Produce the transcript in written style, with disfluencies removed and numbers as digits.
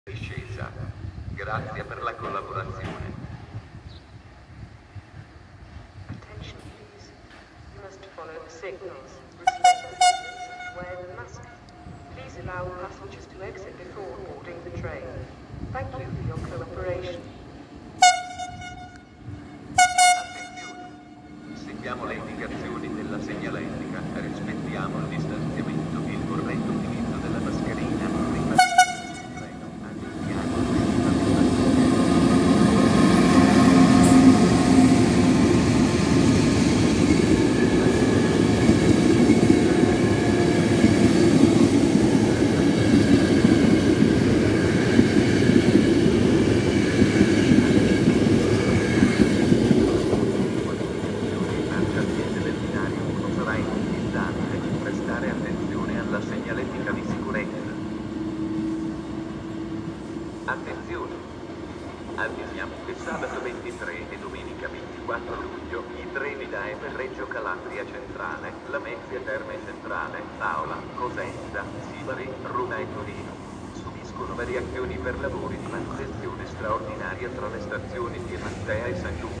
discesa. Grazie per la collaborazione. Attention please. You must follow the signals, respect the distance and wear the mask. Please allow passengers to exit before boarding the train. Thank you for your cooperation. Attenzione. Seguiamo le indicazioni della segnaletica. Rispettiamo il distanziamento e il corretto utilizzo della mascherina. Prima di treno, andiamo prestare attenzione alla segnaletica di sicurezza. Attenzione! Avvisiamo che sabato 23 e domenica 24 luglio i treni da e per Reggio Calabria Centrale, Lamezia Terme Centrale, Aola, Cosenza, Sibari, Roma e Torino subiscono variazioni per lavori di manutenzione straordinaria tra le stazioni Piemontea e San Giusto.